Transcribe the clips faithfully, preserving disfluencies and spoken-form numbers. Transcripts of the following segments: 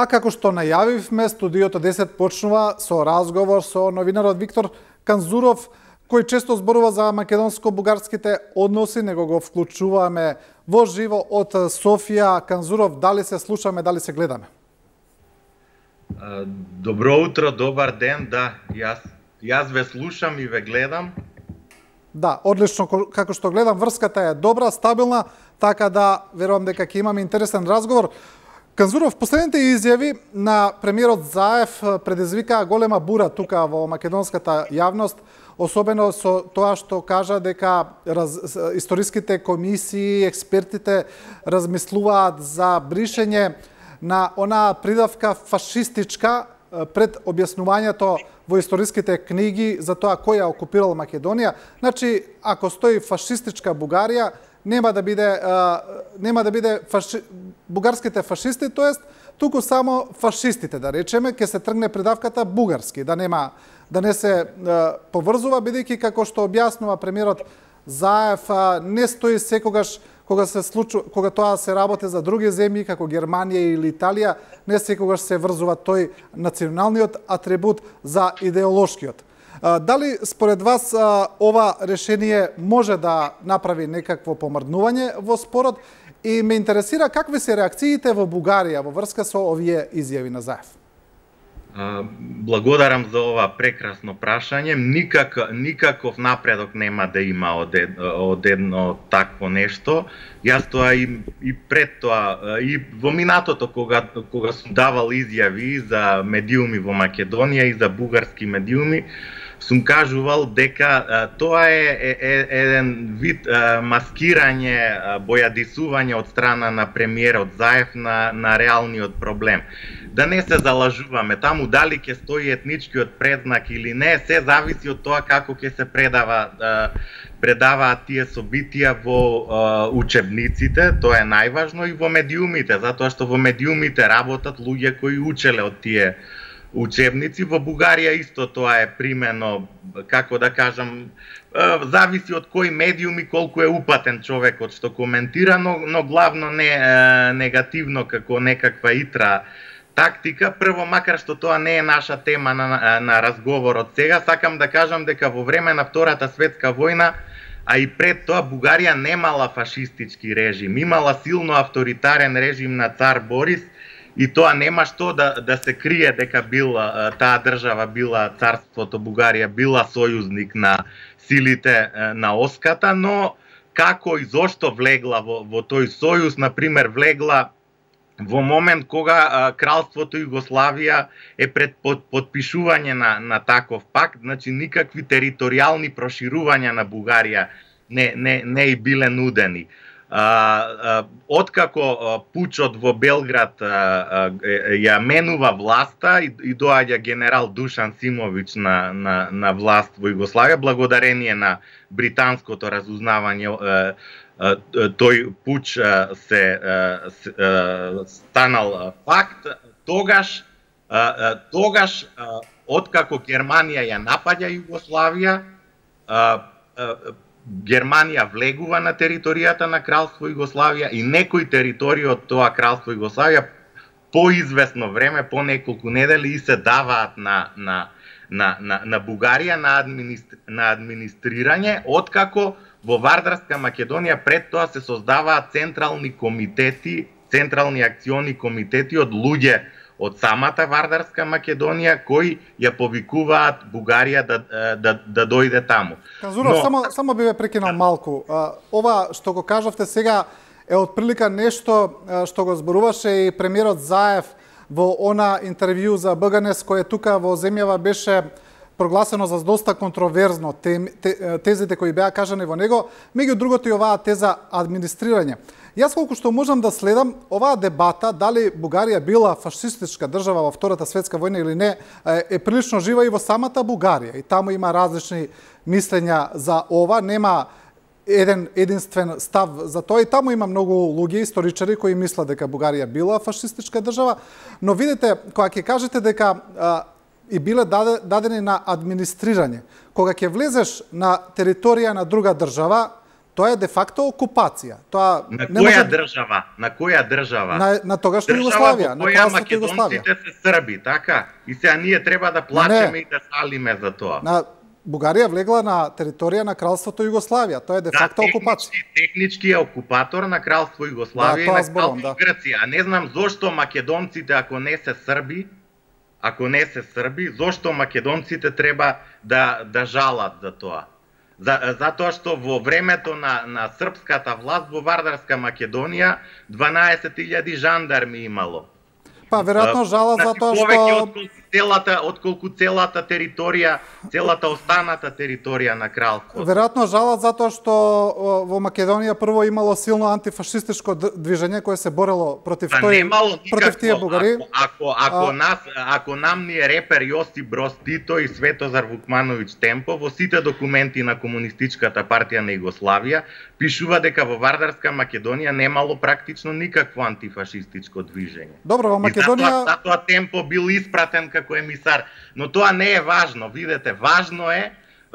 А како што најавивме, студиото десет почнува со разговор со новинарот Виктор Канзуров, кој често зборува за македонско-бугарските односи, него го вклучуваме во живо од Софија. Канзуров, дали се слушаме, дали се гледаме? Добро утро, добар ден, да, јас, јас ве слушам и ве гледам. Да, одлично, како што гледам, врската е добра, стабилна, така да верувам дека ќе имаме интересен разговор. Канзуров, последните изјави на премиерот Заев предизвика голема бура тука во македонската јавност, особено со тоа што кажа дека раз, историските комисии, експертите размислуваат за бришење на онаа придавка фашистичка пред објаснувањето во историските книги за тоа кој ја окупирал Македонија. Значи, ако стои фашистичка Бугарија, нема да биде а, нема да биде фаши... бугарските фашисти, тоест туку само фашистите, да речеме, ќе се тргне придавката бугарски, да нема да не се а, поврзува, бидејќи како што објаснува премиерот Заев, а, не стои секогаш кога се случува, кога тоа се работи за други земји како Германија или Италија, не секогаш се врзува тој националниот атрибут за идеолошкиот. Дали според вас ова решение може да направи некакво помрднување во спорот и ме интересира какви се реакциите во Бугарија во врска со овие изјави на Заев? Благодарам за ова прекрасно прашање. Никак, никаков напредок нема да има од, ед, од едно такво нешто. Јас тоа и, и пред тоа, и во минатото кога, кога сум давал изјави за медиуми во Македонија и за бугарски медиуми, сум кажувал дека а, тоа е, е, е еден вид а, маскирање, а, бојадисување од страна на премиерот Заев на, на реалниот проблем. Да не се залажуваме, таму дали ќе стои етничкиот предзнак или не, се зависи од тоа како ќе се предава, а, предаваат тие собитија во а, учебниците, тоа е најважно, и во медиумите, затоа што во медиумите работат луѓе кои учеле од тие учебници. Во Бугарија исто тоа е примено, како да кажам, зависи од кој медиум и колку е упатен човекот што коментира, но, но главно не негативно како некаква итра тактика. Прво, макар што тоа не е наша тема на, на разговорот сега, сакам да кажам дека во време на Втората светска војна, а и пред тоа, Бугарија немала фашистички режим, имала силно авторитарен режим на цар Борис, и тоа нема што да, да се крие дека била, таа држава била, царството Бугарија била сојузник на силите на Оската, но како и зошто влегла во, во тој сојуз, например, влегла во момент кога а, кралството Југославија е пред под, подпишување на, на таков пакт, значи никакви територијални проширувања на Бугарија не, не, не и биле нудени. А, а, откако а, пучот во Белград а, а, ја менува власта и, и доаѓа генерал Душан Симович на, на, на власт во Југославија, благодарение на британското разузнавање, а, а, тој пуч а, се, а, се а, станал факт. Тогаш, а, тогаш а, откако Германија ја напаѓа Југославија, а, а, Германија влегува на територијата на Кралство Југославија и некои територии од тоа Кралство Југославија по известно време, по неколку недели, и се даваат на, на, на, на, на Бугарија на, администр, на администрирање, откако во Вардарска Македонија пред тоа се создаваат централни комитети, централни акциони комитети од луѓе од самата Вардарска Македонија кои ја повикуваат Бугарија да, да, да дојде таму. Канзуров, Но... само, само би ве прекинал малку. Ова што го кажавте сега е отприлика нешто што го зборуваше и премиерот Заев во она интервју за БГНЕС, кое тука во земјава беше прогласено за доста контроверзно, тезите кои беа кажани во него, меѓу другото и оваа теза администрирање. Јас колку што можам да следам, оваа дебата, дали Бугарија била фашистичка држава во Втората светска војна или не, е прилично жива и во самата Бугарија. И таму има различни мислења за ова, нема еден единствен став за тоа. И таму има многу луѓе, историчари, кои мислат дека Бугарија била фашистичка држава, но видите, кога ќе кажете дека а, и биле дадени на администрирање, кога ќе влезеш на територија на друга држава, Тоа е де факто окупација. Тоа на не која може... држава? На која држава? На, на тогашна Југославија, на кралството Југославија. Македонците се срби, така? И сега ние треба да плачеме и да шалиме за тоа. На Бугарија влегла на територија на кралството Југославија. Тоа е де факто да, окупација. Технички, технички е окупатор на кралство Југославија да, и на зборам, кралство да. Грција. А не знам зошто македонците, ако не се срби, ако не се срби, зошто македонците треба да да жалат за тоа? За, затоа што во времето на, на српската власт во Вардарска Македонија дванаесет илјади жандарми имало. Па веројатно жалат затоа што повеќе целата отколку целата територија, целата останата територија на кралството. Веројатно жалат затоа што во Македонија прво имало силно антифашистичко движење кое се борело против тој против тие бугари. Ако ако, ако а... нас ако нам ни е репер Јосип Броз Тито и Светозар Вукмановиќ Темпо во сите документи на комунистичката партија на Југославија пишува дека во Вардарска Македонија немало практично никакво антифашистичко движење. Добро, во Македонија затоа, затоа Темпо бил испратен како емисар, но тоа не е важно, видете, важно е,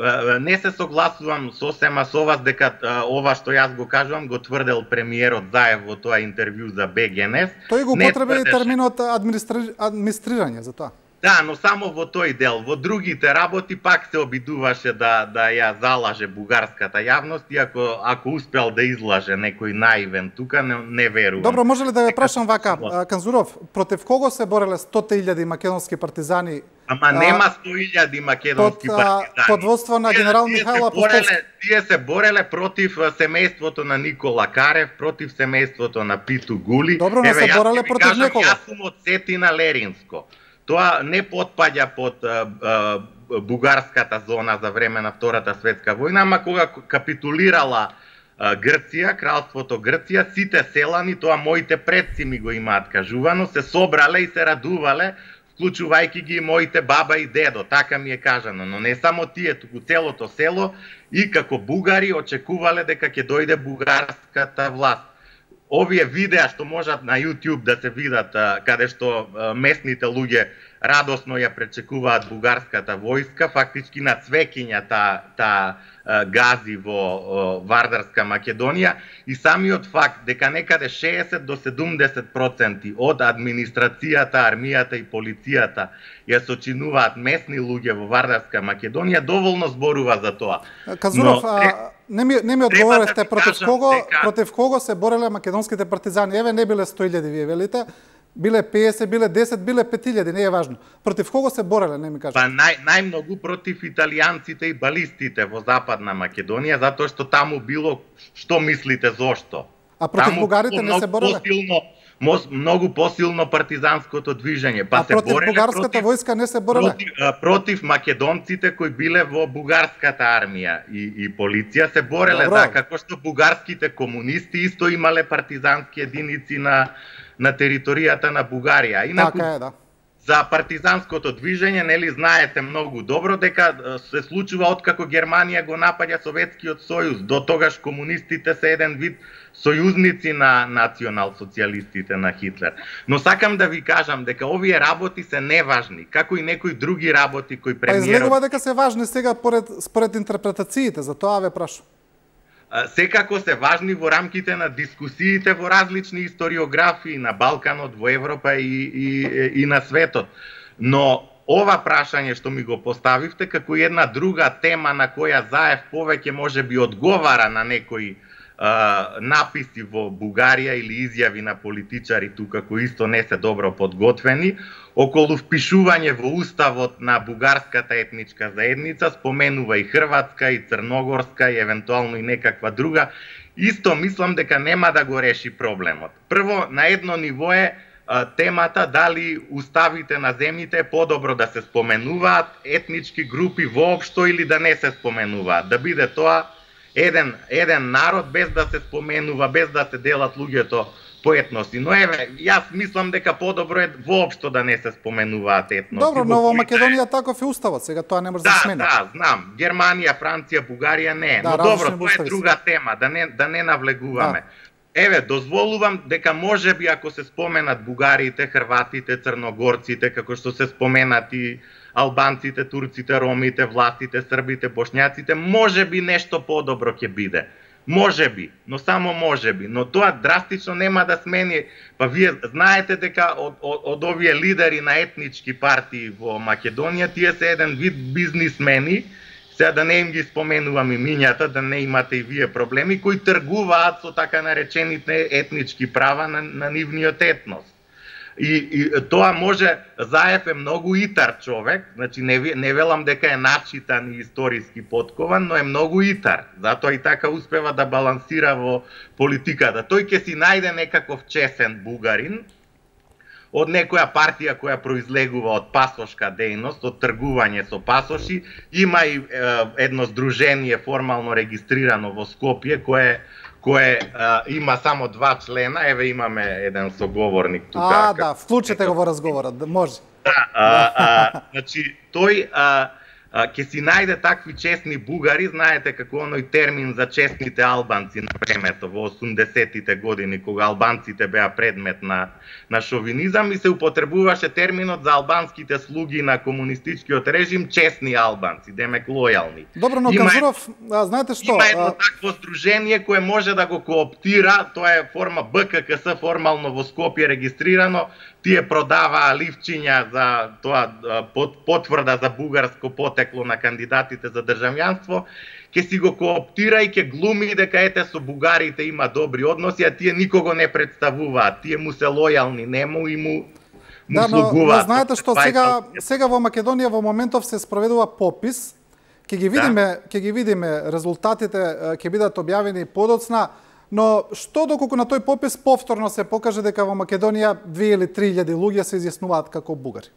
не се согласувам сосема со вас дека ова што јас го кажувам го тврдел премиерот Заев во тоа интервју за Б Г Н С. Тој го употреби терминот администри... администрирање за тоа. Да, но само во тој дел. Во другите работи пак се обидуваше да да ја залаже бугарската јавност, и ако ако успел да излаже некој наивен тука, не, не верувам. Добро, може ли да ве прашам вака, Канзуров, против кого се бореле сто илјади македонски партизани? Ама нема сто илјади македонски под, партизани. Под водство на генерал Михајло Апостолски. Тие се бореле против семејството на Никола Карев, против семејството на Питу Гули. Добро, не се бореле против кажам, некого. Јас сум од Цетина Леринско. Тоа не потпаѓа под а, а, бугарската зона за време на Втората светска војна, ама кога капитулирала а, Грција, кралството Грција, сите селани, тоа моите предци ми го имаат кажувано, се собрале и се радувале, вклучувајќи ги моите баба и дедо, така ми е кажано, но не само тие, туку целото село и како бугари очекувале дека ќе дојде бугарската власт. Овие видеа што можат на YouTube да се видат, каде што местните луѓе радосно ја пречекуваат бугарската војска, фактички на цвеќиња та, та гази во Вардарска Македонија, и самиот факт дека некаде шеесет до седумдесет проценти од администрацијата, армијата и полицијата ја сочинуваат местни луѓе во Вардарска Македонија, доволно зборува за тоа. Казуров, Но, а, не ми, не ми одговорите да против кого, дека... против кого се бореле македонските партизани. Еве не биле сто илјади, вие велите. Биле песет, биле десет, биле пет илјади, не е важно. Против кого се бореле, не ми кажете? Па нај, најмногу против италијанците и балистите во Западна Македонија, затоа што таму било, што мислите зошто? А против таму бугарите не се бореле? Посилно, многу посилно партизанското движење. Па а се против бореле, бугарската против, војска не се бореле? Против, против македонците кои биле во бугарската армија и, и полиција се бореле, Добро. да, како што бугарските комунисти исто имале партизански единици на на територијата на Бугарија. Инаку, така е, да. За партизанското движење, нели знаете многу добро дека се случува откако Германија го напаѓа Советскиот сојуз. До тогаш комунистите се еден вид сојузници на национал-социјалистите на Хитлер. Но сакам да ви кажам дека овие работи се неважни, како и некои други работи кои премиерот... Па излегува дека се важни сега поред, според интерпретациите, за тоа ве прашам. Секако се важни во рамките на дискусиите во различни историографии на Балканот, во Европа и, и, и на светот. Но ова прашање што ми го поставивте како една друга тема на која Заев повеќе може би одговара на некои а, написи во Бугарија или изјави на политичари тука кои исто не се добро подготвени, околу впишување во уставот на бугарската етничка заедница, споменува и хрватска, и црногорска, и евентуално и некаква друга, исто мислам дека нема да го реши проблемот. Прво, на едно ниво е а, темата дали уставите на земјите е подобро да се споменуваат етнички групи воопшто или да не се споменуваат. Да биде тоа еден, еден народ без да се споменува, без да се делат луѓето по етноси. Но еве, јас мислам дека подобро е воопшто да не се споменуваат етноси. Добро, но во Македонија таков е уставот, сега тоа не може да, да се смени. Да, знам. Германија, Франција, Бугарија не. Да, но добро, тоа устави. е друга тема, да не да не навлегуваме. Да. Еве, дозволувам дека можеби ако се споменат бугарите, хрватите, црногорците, како што се споменати албанците, турците, ромите, властите, србите, бошњаците, можеби нешто подобро ќе биде. Може би, но само може би, но тоа драстично нема да смени. Па вие знаете дека од, од, од овие лидери на етнички партии во Македонија, тие се еден вид бизнисмени, сега да не им ги споменувам имињата, да не имате и вие проблеми, кои тргуваат со така наречените етнички права на, на нивниот етнос. И, и тоа може, Заев е многу итар човек, значи не, не велам дека е начитан и историски поткован, но е многу итар. Затоа и така успева да балансира во политиката. Тој ќе си најде некаков чесен бугарин од некоја партија која произлегува од пасошка дејност, од тргување со пасоши. Има и е, едно здружение формално регистрирано во Скопје кое кое а, има само два члена, еве имаме еден соговорник тука. А, да, вклучете го во разговорот, може. Да, а, а, значи, тој а, а, ќе си најде такви честни бугари, знаете како оној термин за честните албанци на времето, во осумдесетите години, кога албанците беа предмет на, на шовинизам и се употребуваше терминот за албанските слуги на комунистичкиот режим, честни албанци, демек лојални. Добро, но Канзуров, знаете што? Има едно такво здружение кое може да го кооптира, тоа е форма Б К К С, формално во Скопје регистрирано, тие продаваа ливчиња за тоа потврда за бугарско потекло на кандидатите за државјанство, ќе си го кооптира и ќе глуми дека ете со бугарите има добри односи, а тие никого не представуваат, тие му се лојални нему и му му да, но, слугуваат. Но знаете што, сега сега во Македонија во моментов се спроведува попис, ќе ги видиме, да. ќе ги видиме резултатите, ќе бидат објавени подоцна. Но што доколку на тој попис повторно се покаже дека во Македонија две или три илјади луѓе се изјаснуваат како бугари?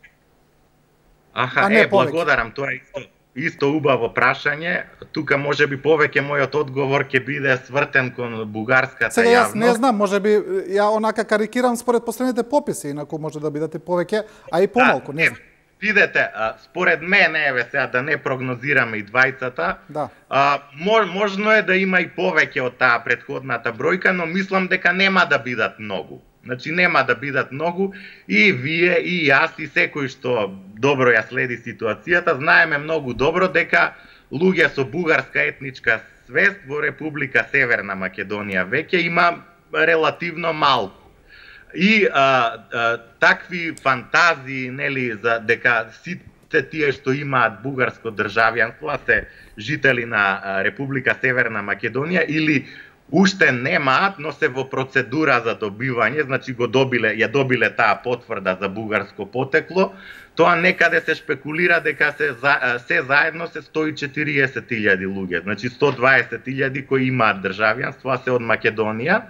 Аха, е, благодарам, тоа е исто, исто убаво прашање. Тука може би повеќе мојот одговор ќе биде свртен кон бугарската Сега јас јавност. не знам, може би ја онака карикирам според последните пописи, инаку може да бидете повеќе, а и помалку, да, не знам. Видете, според мене, еве сега да не прогнозираме и двајцата, да. а, можно е да има и повеќе од таа претходната бројка, но мислам дека нема да бидат многу. Значи нема да бидат многу и вие, и јас, и секој што добро ја следи ситуацијата, знаеме многу добро дека луѓе со бугарска етничка свест во Република Северна Македонија веќе има релативно малку. И а, а, такви фантазии, нели, за дека сите тие што имаат бугарско државјанство, а се жители на а, Република Северна Македонија или уште немаат, но се во процедура за добивање, значи го добиле, ја добиле таа потврда за бугарско потекло, тоа некаде се шпекулира дека се за, се заедно се сто и четириесет илјади луѓе, значи сто дваесет илјади кои имаат државјанство, а се од Македонија.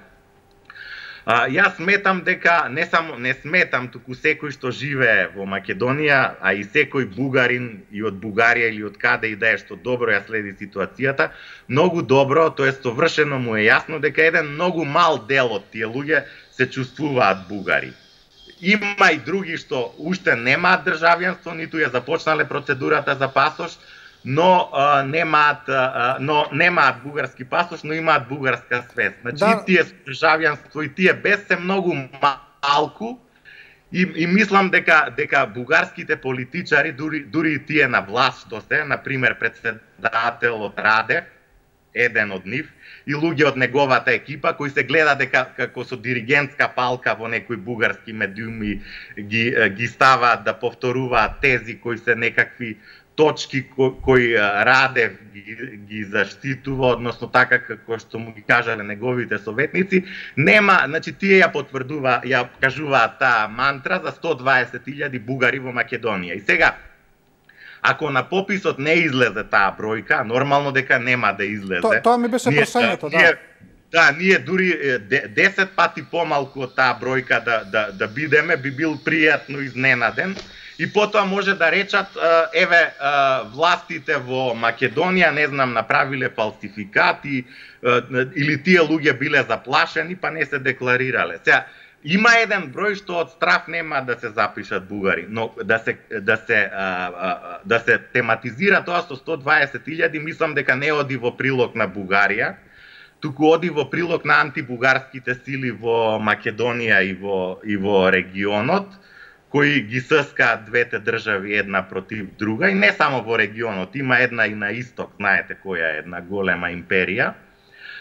А, јас сметам дека, не само не сметам, туку секој што живее во Македонија, а и секој бугарин и од Бугарија или од каде и да е што добро ја следи ситуацијата, многу добро, тоа е совршено му е јасно дека еден многу мал дел од тие луѓе се чувствуваат бугари. Има и други што уште немаат државјанство, ниту ја започнале процедурата за пасош, но а, немаат а, но немаат бугарски пасош, но имаат бугарска свест. Значи да. И тие со државјанство и тие без се многу малку и, и мислам дека дека бугарските политичари, дури дури и тие на власт што се, на пример претседателот Радев, еден од нив, и луѓе од неговата екипа кои се гледа дека како со диригентска палка во некои бугарски медиуми ги ги ставаат да повторуваат тези кои се некакви точки кои, кои Радев ги, ги заштитува, односно така како што му ги кажале неговите советници, нема, значи тие ја потврдува, ја кажуваат таа мантра за сто дваесет илјади бугари во Македонија. И сега, ако на пописот не излезе таа бројка, нормално дека нема да излезе. То, тоа ми беше прашањето, да. Да, ние дури десет пати помалку од таа бројка да, да, да бидеме, би бил пријатно изненаден. И потоа може да речат, еве, властите во Македонија, не знам, направиле фалсификати, или тие луѓе биле заплашени, па не се декларирале. Сега, има еден број што од страф нема да се запишат бугари, но да се, да се, да се тематизира тоа со сто дваесет илјади, мислам дека не оди во прилог на Бугарија, туку оди во прилог на антибугарските сили во Македонија и во, и во регионот, кои ги съскаат двете држави една против друга, и не само во регионот, има една и на исток, знаете која е една голема империја.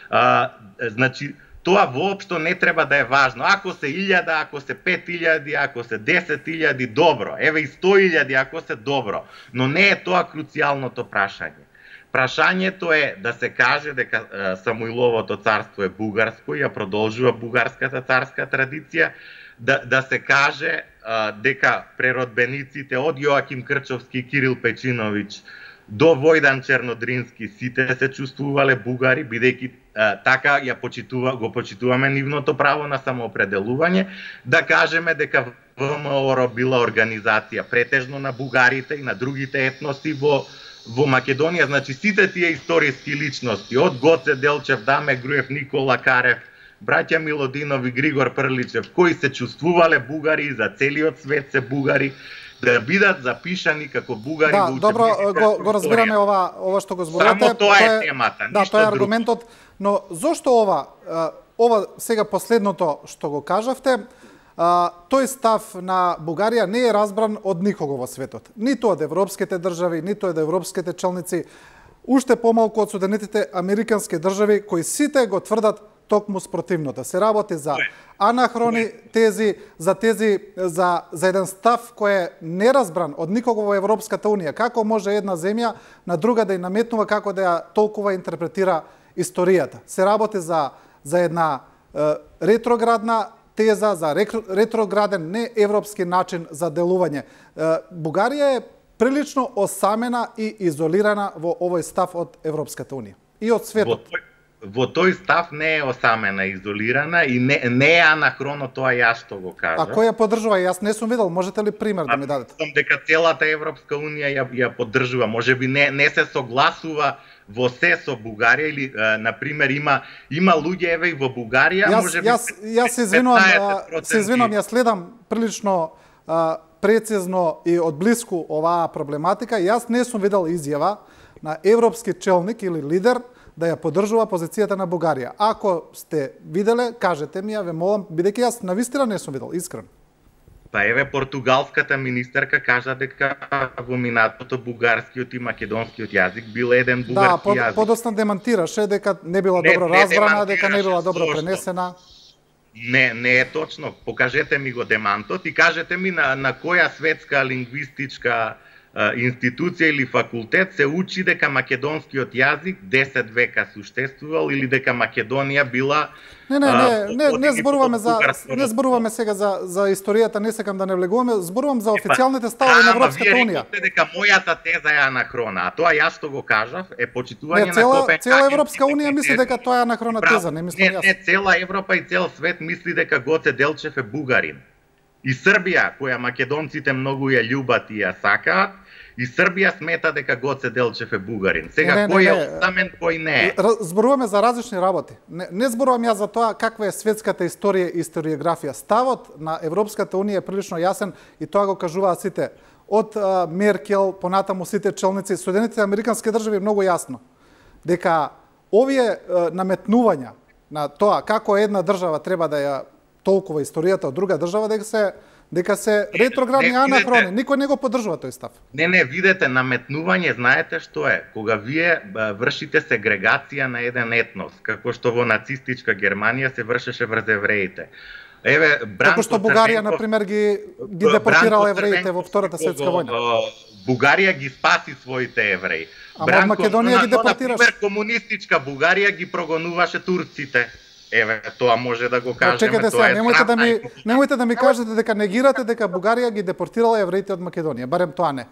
А, значи, тоа воопшто не треба да е важно. Ако се илјада, ако се пет илјади, ако се десет илјади, добро. Еве и сто илјади, ако се добро. Но не е тоа круцијалното прашање. Прашањето е да се каже дека Самуиловото царство е бугарско и ја продолжува бугарската царска традиција, да, да се каже а, дека преродбениците од Јоаким Крчовски и Кирил Печиновиќ до Војдан Чернодрински сите се чувствувале бугари, бидејќи така ја почитува, го почитуваме нивното право на самоопределување, да кажеме дека ВМРО била организација претежно на бугарите и на другите етноси во во Македонија. Значи сите тие историски личности, од Гоце Делчев, Даме Груев, Никола Карев, браќа Милодинови, Григор Прличев, кои се чувствувале бугари и за целиот свет се бугари, да бидат запишани како бугари да, во учебниците. Добро, го, го разбираме ова, ова што го зборувате. Само тоа е темата, да, ништо тоа е друго. аргументот, но зошто ова, ова сега последното што го кажавте, а, тој став на Бугарија не е разбран од никого во светот. Ниту од европските држави, ниту од европските челници, уште помалку од Соединетите американски држави, кои сите го тврдат токму спротивното. Се работи за анахрони тези, за тези, за, за еден став кој е неразбран од никого во Европската Унија. Како може една земја на друга да ја наметнува, како да ја толкова интерпретира историјата. Се работи за, за една е, ретроградна теза, за ретрограден неевропски начин за делување. Е, Бугарија е прилично осамена и изолирана во овој став од Европската Унија и од светот. Во тој став не е осамена, изолирана и не, не е анахроно тоа јас што го кажа. А кој ја поддржува? Јас не сум видел, можете ли пример да ми дадете? Мислам дека целата Европска Унија ја, ја поддржува, можеби не, не се согласува во се со Бугарија или на пример има има луѓе еве и во Бугарија, јас, можеби јас јас се извинувам, се извинувам, јас следам прилично а, прецизно и од блиску оваа проблематика. Јас не сум видел изјава на европски челник или лидер да ја поддржува позицијата на Бугарија. Ако сте виделе, кажете ми ја, ве молам, бидејќи јас навистина не сум видел, искрено. Па еве португалската министерка кажа дека во минатото бугарскиот и македонскиот јазик бил еден бугарски да, под, јазик. подоцна демантираше дека не била не, добро не разбрана, дека не била добро точно. пренесена. Не, не е точно. Покажете ми го демантот и кажете ми на, на која светска лингвистичка институција или факултет се учи дека македонскиот јазик десет века суштествувал или дека Македонија била. Не, не, не, не, не зборуваме за не зборуваме сега за за историјата, не сакам да не влегуваме, зборувам за официјалните ставови на Европската Унија. Вие дека мојата теза е анахрона, а тоа јас што го кажав е почитување не, цела, на Копенхаген. Цела Европска Унија мисли дека тоа е анахрона теза, не мислам јас. Не, не, цела Европа и цел свет мисли дека Гоце Делчев е бугарин. И Србија, која македонците многу ја љубат и ја сакаат, и Србија смета дека Гоце Делчев е бугарин. Сега не, не, кој е остамен, кој не е. Зборуваме за различни работи. Не, не зборувам ја за тоа каква е светската историја и историографија. Ставот на Европската Унија е прилично јасен и тоа го кажуваат сите. Од а, Меркел, понатаму сите челници, Соединетите американски држави многу јасно. Дека овие а, наметнувања на тоа како една држава треба да ја толкова историјата од друга држава, дека се дека се ретроградни анахрони, никој не го поддржува тој став. Не, не, видете, наметнување, знаете што е? Кога вие вршите сегрегација на еден етнос, како што во нацистичка Германија се вршеше врз евреите. Еве, Бранко Како што Бугарија, например, ги, ги депортирала евреите во Втората светска војна. Бугарија ги спаси своите евреи. Ама од Македонија ги депортираше. Например, комунистичка Бугарија ги прогонуваше турците. Еве, тоа може да го кажеме. Чекате сега, немојте да ми немојте да ми кажете дека негирате дека Бугарија ги депортирала евреите од Македонија, барем тоа не.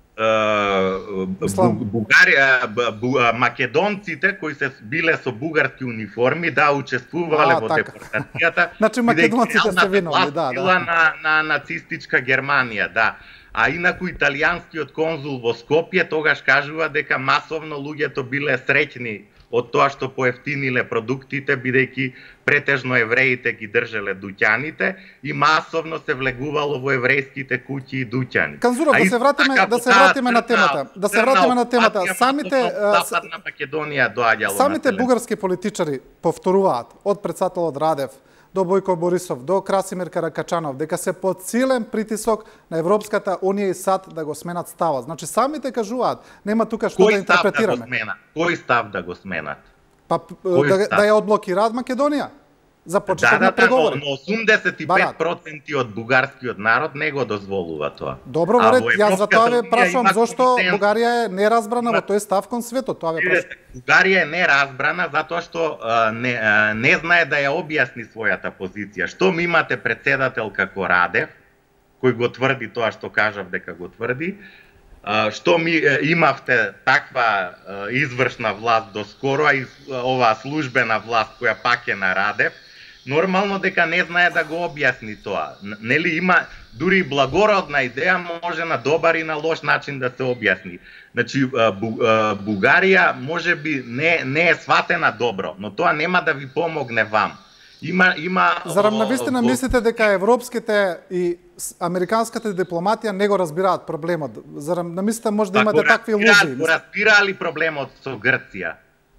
Бугарија, македонците кои се биле со бугарски униформи, да, учествувале во депортацијата. Значи македонците се виновни, да, да. На на нацистичка Германија, да. А инаку италијанскиот конзул во Скопје тогаш кажува дека масовно луѓето биле среќни од тоа што поевтиниле продуктите, бидејќи претежно евреите ги држеле дуќаните и масовно се влегувало во еврејските куќи и дуќани. Канзуров, да се вратиме, да се вратиме на темата. Да се вратиме на темата. Самите Западна Македонија доаѓало. Самите бугарски политичари повторуваат од претседателот Радев до Бојко Борисов, до Красимир Каракачанов, дека се под силен притисок на Европската Унија и САД да го сменат ставот. Значи самите кажуваат, нема тука што да интерпретираме. Кој став да го сменат? Па да, да ја одблокираат Македонија. За почеток да, на преговори. Да, но, но осумдесет и пет проценти од бугарскиот народ не го дозволува тоа. Добро, воред, јас за тоа ве прашувам зошто Бугарија е неразбрана во тој став кон светот, тоа ве прашувам. Бугарија е неразбрана затоа што а, не, а, не знае да ја објасни својата позиција. Што ми имате председател како Радев, кој го тврди тоа што кажав дека го тврди, а, што ми имавте таква а, извршна власт доскоро, а и оваа службена власт која пак е на Радев, нормално дека не знае да го објасни тоа. Нели има дури благородна идеја може на добар и на лош начин да се објасни. Значи Бугарија можеби не не е сватена добро, но тоа нема да ви помогне вам. Има има Зарем навистина мислите дека европските и американската дипломатија не го разбираат проблемот? Зарем намислите може да имате такви илузии? Го разбирали проблемот со Грција.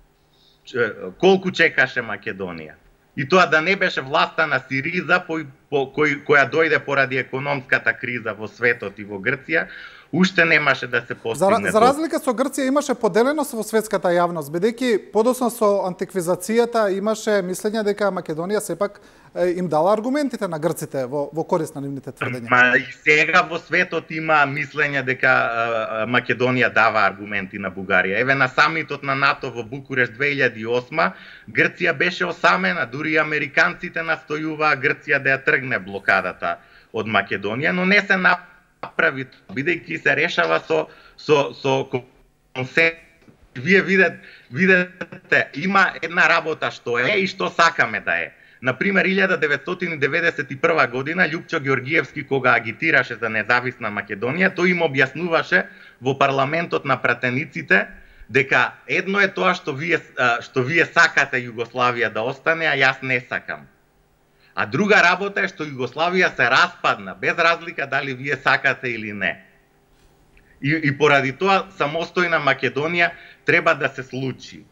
Колку чекаше Македонија? И тоа да не беше власта на Сириза по, по, кој, која дојде поради економската криза во светот и во Грција, уште немаше да се постигне. За, за разлика со Грција имаше поделеност во светската јавност, бидејќи подоцна со антиквизацијата имаше мислење дека Македонија сепак им дала аргументите на грците во, во корист на нивните тврдења. Ма и сега во светот има мислење дека а, Македонија дава аргументи на Бугарија. Еве на самитот на НАТО во Букурешт две илјади и осма Грција беше осамена, дури американците настојуваа Грција да ја тргне блокадата од Македонија, но не се направи, бидејќи се решава со со со консенсус. Вие видете, видете има една работа што е и што сакаме да е. Например, илјада деветстотини деветдесет и прва година Љупчо Ѓоргиевски кога агитираше за независна Македонија, тој им објаснуваше во парламентот на пратениците дека едно е тоа што вие што вие сакате Југославија да остане, а јас не сакам. А друга работа е што Југославија се распадна, без разлика дали вие сакате или не. И, и поради тоа самостојна Македонија треба да се случи.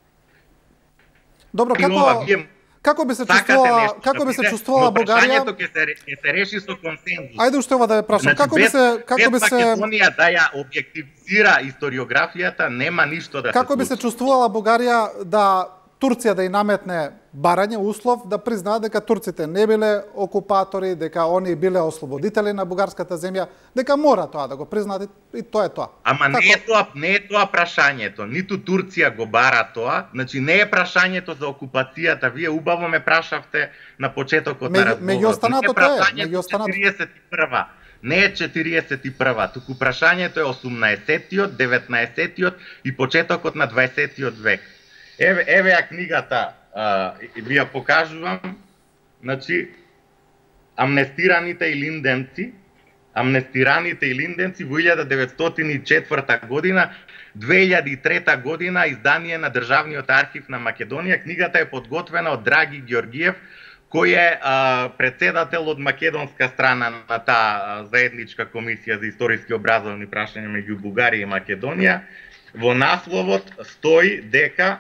Добро, како Како би се чувствувала, како би се чувствувала Бугарија? Прашањето ќе се ќе се реши со консензус. Ајде уште ова да ја прашам. Како би се како би се Македонија да ја објективизира историографијата, нема ништо да се Како би се чувствувала Бугарија да Турција да ја наметне барање услов да признаат дека турците не биле окупатори, дека они биле ослободители на бугарската земја, дека мора тоа да го признаат и тоа е тоа. Ама Како? не е тоа, не е тоа прашањето, ниту Турција го бара тоа, значи не е прашањето за окупацијата, вие убаво ме прашавте на почетокот на разговорот. Меѓу останато тоа е, меѓу останато. четириесет и прва Не е четириесет и прва, туку прашањето е осумнаесеттиот, деветнаесеттиот и почетокот на дваесеттиот век. Еве, еве ја книгата, а, ви ја покажувам, значи, амнестираните илинденци, амнестираните илинденци во илјада деветстотини и четврта година, две илјади и трета година, издание на Државниот архив на Македонија. Книгата е подготвена од Драги Ѓоргиев, кој е а, председател од македонска страна на таа заедничка комисија за историски образовни прашања меѓу Бугарија и Македонија. Во насловот стои дека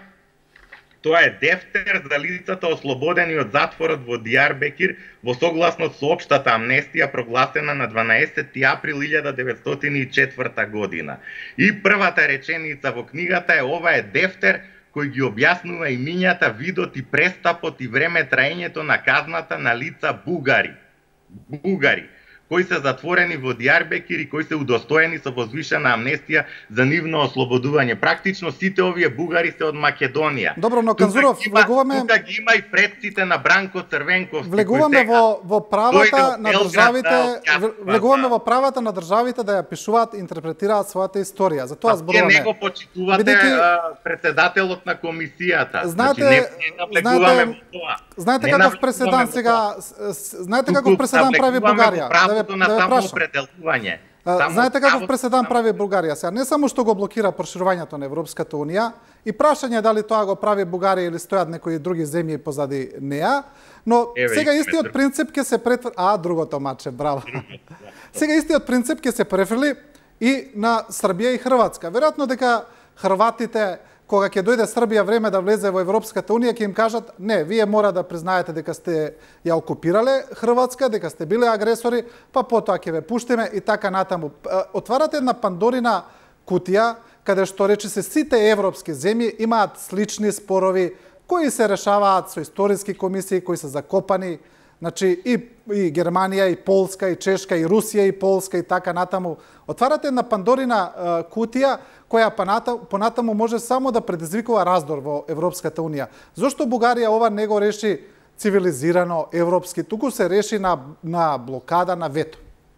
тоа е дефтер за лицата ослободени од затворот во Дијарбекир во согласно со општата амнестија прогласена на дванаесети април илјада деветстотини и четврта година. И првата реченица во книгата е: ова е дефтер кој ги објаснува имињата, видот и престапот и време траењето на казната на лица бугари. Бугари кои се затворени во Дијарбекир и кои се удостоени со возвишена амнестија за нивно ослободување. Практично сите овие бугари се од Македонија. Добро, но Канзуров, влегуваме тука ги има и предците на Бранко Црвенковски. Влегуваме во во правата на државите, влегуваме во правата на државите да ја пишуваат и интерпретираат својата историја. За тоа зборуваме. Вие не го почитувате бидејќи председателот на комисијата. Знаете, значи, не, не знаете, во тоа. Знаете не каков преседан сега, знаете каков преседан прави Бугарија? На да самоопределување. Знаете каков преседан прави Бугарија сега? Не само што го блокира проширувањето на Европската унија и прашање дали тоа го прави Бугарија или стојат некои други земји позади неа, но Еве, сега истиот претр... принцип ќе се претврди, а другото маче, браво. Сега истиот принцип ќе се префрли и на Србија и Хрватска. Веројатно дека хрватите кога ќе дојде Србија време да влезе во Европската унија, ќе им кажат: не, вие мора да признаете дека сте ја окупирале Хрватска, дека сте биле агресори, па потоа ќе ве пуштиме и така натаму. Отварате една Пандорина кутија, каде што речиси сите европски земји имаат слични спорови кои се решаваат со историски комисии кои се закопани. Значи и, и Германија, и Полска, и Чешка, и Русија, и Полска, и така натаму. Отварате една пандорина е, кутија, која понатаму може само да предизвикува раздор во Европската Унија. Зошто Бугарија ова не го реши цивилизирано, европски, туку се реши на, на блокада, на вето?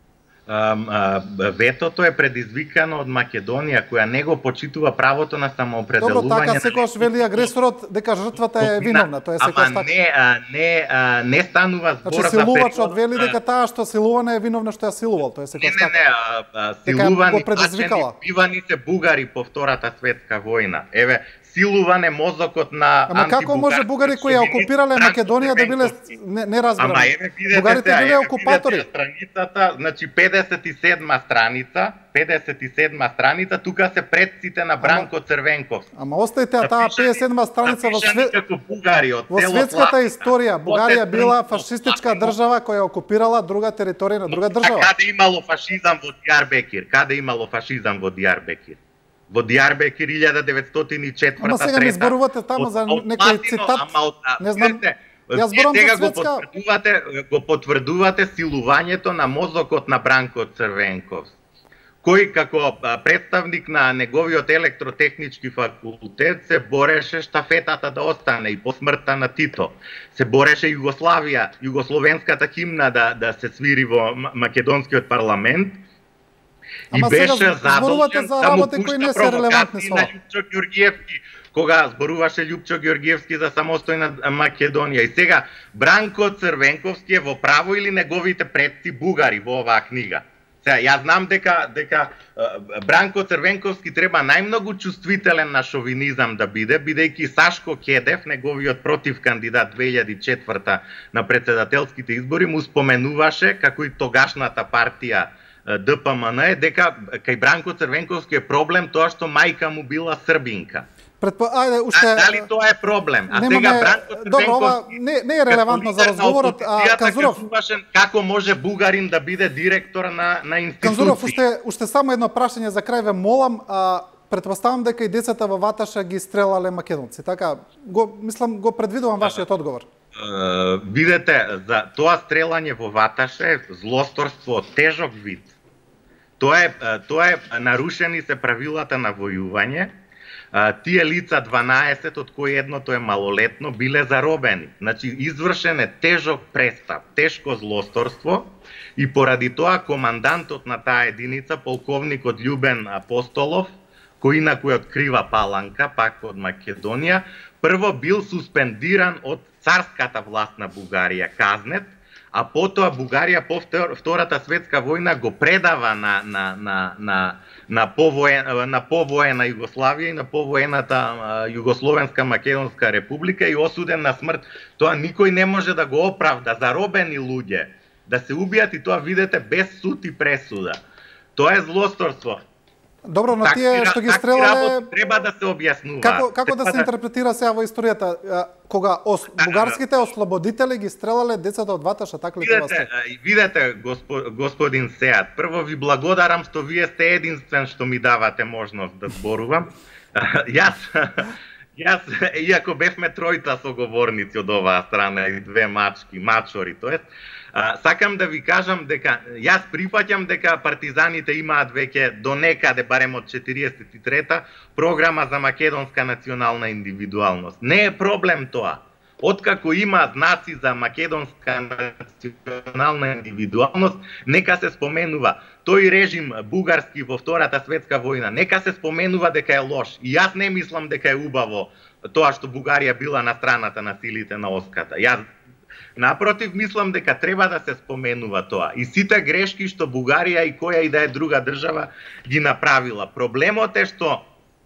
Ветото е предизвикано од Македонија, која не го почитува правото на самоопределување. Добро, така секогаш вели агресорот дека жртвата е виновна, тоа е секогаш така. Ама не, не, не станува збор значи, за силувачот вели дека таа што силувана е виновна што ја силувал, тоа е секогаш така. Не, не, не, силувани, плачени, бивани се бугари по Втората светска војна. Еве, силуване мозокот на Ама како може бугари кои ја окупирале Македонија да биле не, не разбирам. Ама еве видете, бугарите биле окупатори. Страницата, значи педесет и седма страница, педесет и седма страница, тука се предците на Бранко Црвенковски. Ама остајте а таа педесет и седма страница во свет во светската историја. Бугарија била фашистичка држава која окупирала друга територија на друга држава. А каде имало фашизам во Дијарбекир? Каде имало фашизам во Дијарбекир? Во Дијарбекир илјада деветстотини и четврта. Ама сега ми зборувате таму за некој цитат. Не знам. Јас зборувам за светска. Го потврдувате, го потврдувате силувањето на мозокот на Бранко Црвенковски, кој како представник на неговиот електротехнички факултет се бореше штафетата да остане и по смртта на Тито. Се бореше Југославија, југословенската химна да да се свири во македонскиот парламент. Ама и беше задолжен за работи кои не се релевантни со на Љупчо Ѓорѓиевски, кога зборуваше Љупчо Ѓорѓиевски за самостојна Македонија. И сега Бранко Црвенковски е во право или неговите предци бугари во оваа книга? Сега, јас знам дека дека Бранко Црвенковски треба најмногу чувствителен на шовинизам да биде, бидејќи Сашко Кедев, неговиот против кандидат две илјади и четврта на претседателските избори, му споменуваше како и тогашната партија Д П М Н е дека кај Бранко Црвенковски е проблем тоа што мајка му била србинка. Предпо... Ајде, уште... А дали тоа е проблем? А Немаме... сега Бранко Црвенковски... Добро, ова не, не е релевантно за разговорот. А, Канзуров... Како може бугарин да биде директор на, на институција? Канзуров, уште, уште само едно прашање за крај ве молам. А, предпоставам дека и децата во Ваташа ги стрелале македонци. Така, го, мислам, го предвидувам вашиот одговор. Uh, видете, за тоа стрелање во Ваташа е злосторство од тежок вид. Тоа е, тоа е нарушени се правилата на војување. Uh, тие лица дванаесет, од кои едното е малолетно, биле заробени. Значи, извршен е тежок престап, тешко злосторство и поради тоа командантот на таа единица, полковникот Љубен Апостолов, кој инаку открива Паланка, пак од Македонија, прво бил суспендиран од царската власт на Бугарија, казнет, а потоа Бугарија по Втората светска војна го предава на на на на на повоена на повоена Југославија и на повоената Југословенска Македонска република и осуден на смрт. Тоа никој не може да го оправда, заробени луѓе да се убијат и тоа видите без суд и пресуда. Тоа е злосторство. Добро, но тие што ги стрелале треба да се објаснува. Како како да се интерпретира сега во историјата кога ос, бугарските ослободители ги стрелале децата од Ваташа, така ли тоа сте? Видете, госпо, господин Сеат, прво ви благодарам што вие сте единствен што ми давате можност да зборувам. Јас јас иако бевме тројца соговорници од оваа страна и две мачки, мачори, тоест А, сакам да ви кажам дека јас прифаќам дека партизаните имаат веќе до некаде, барем од четириесет и трета, програма за македонска национална индивидуалност. Не е проблем тоа. Откако има знаци за македонска национална индивидуалност, нека се споменува тој режим бугарски во Втората светска војна, нека се споменува дека е лош. И јас не мислам дека е убаво тоа што Бугарија била на страната на силите на Оската. Јас напротив, мислам дека треба да се споменува тоа. И сите грешки што Бугарија и која и да е друга држава ги направила. Проблемот е што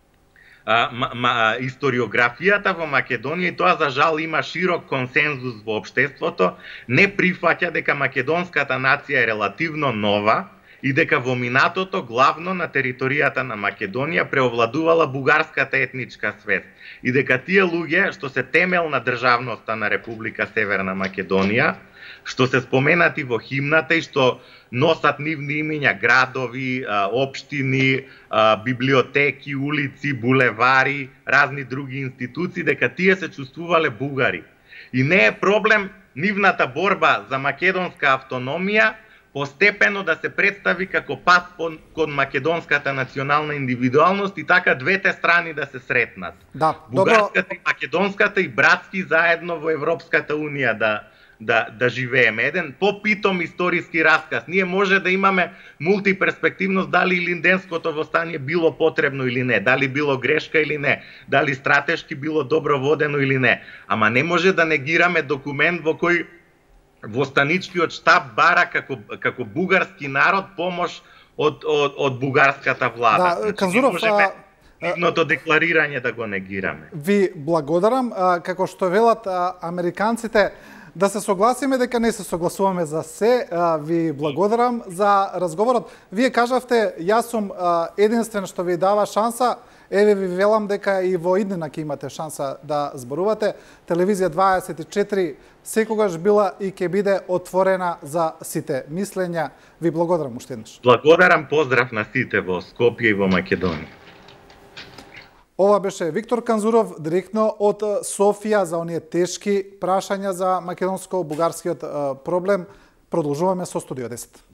а, ма, ма, историографијата во Македонија, и тоа за жал има широк консензус во општеството, не прифаќа дека македонската нација е релативно нова и дека во минатото главно на територијата на Македонија преовладувала бугарската етничка свест и дека тие луѓе што се темел на државноста на Република Северна Македонија, што се споменати во химната и што носат нивни имиња, градови, општини, библиотеки, улици, булевари, разни други институции, дека тие се чувствувале бугари. И не е проблем нивната борба за македонска автономија постепено да се представи како пат кон македонската национална индивидуалност и така двете страни да се сретнат. Да, бугарската и македонската и братски заедно во Европската унија да да да живееме. Еден попитом историски расказ. Ние може да имаме мултиперспективност дали Илинденското востание било потребно или не, дали било грешка или не, дали стратешки било добро водено или не. Ама не може да негираме документ во кој востаничкиот штаб бара како како бугарски народ помош од од од бугарската влада. Да, значи, Канзуров, а, нивното декларирање да го негираме. Ви благодарам, а, како што велат а, американците, да се согласиме дека не се согласуваме за се. А, ви благодарам за разговорот. Вие кажавте, јас сум а, единствен што ви дава шанса. Еве ви велам дека и во иднина ќе имате шанса да зборувате. Телевизија дваесет и четири секогаш била и ќе биде отворена за сите мислења. Ви благодарам уште еднаш. Благодарам, поздрав на сите во Скопје и во Македонија. Ова беше Виктор Канзуров, директно од Софија, за оние тешки прашања за македонско-бугарскиот проблем. Продолжуваме со Студио десет.